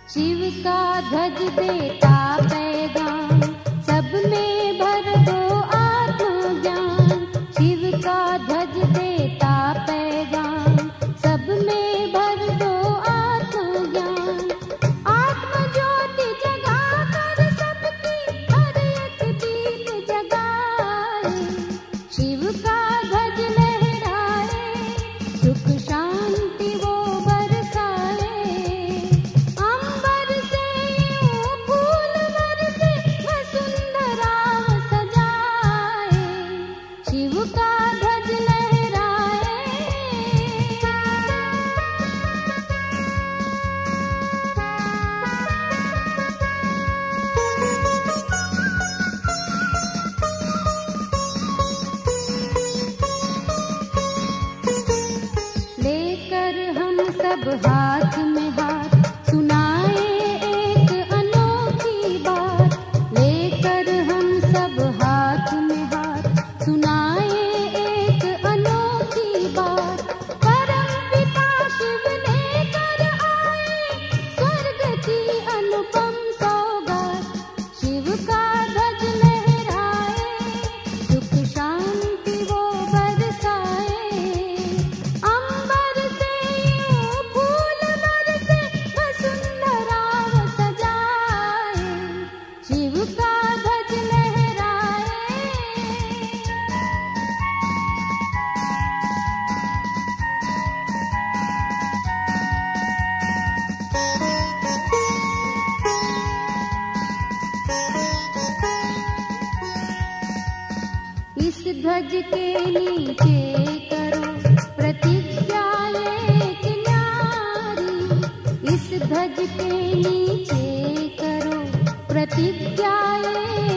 शिव का ध्वज देता पैगाम, सब में भर दो आत्मज्ञान। शिव का ध्वज देता पैगाम, सब में भर दो आत्मज्ञान। आत्म ज्योति जगा कर सबकी हर एक दीप जगाए। शिव का ध्वज लहराए, सुख शांति वो बरसाए। अंबर से यूं फूल बरसे, वसुंधरा सजाए। शिव का ध्वज लहराए। लेकर हम सब हाथ में हाथ, सुनाए एक अनोखी बात। लेकर हम सब हाथ में हाथ, सुनाए एक अनोखी बात। परम पिता शिव लेकर आए, स्वर्ग की अनुपम सौगात। शिव का ध्वज लहराए, सुख शांति वो बरसाए। अंबर से यूं फूल बरसे, वसुंधरा सजाए। शिव का ध्वज लहराए। इस ध्वज के नीचे करो प्रतिज्ञा एक न्यारी। इस ध्वज के नीचे करो प्रतिज्ञा एक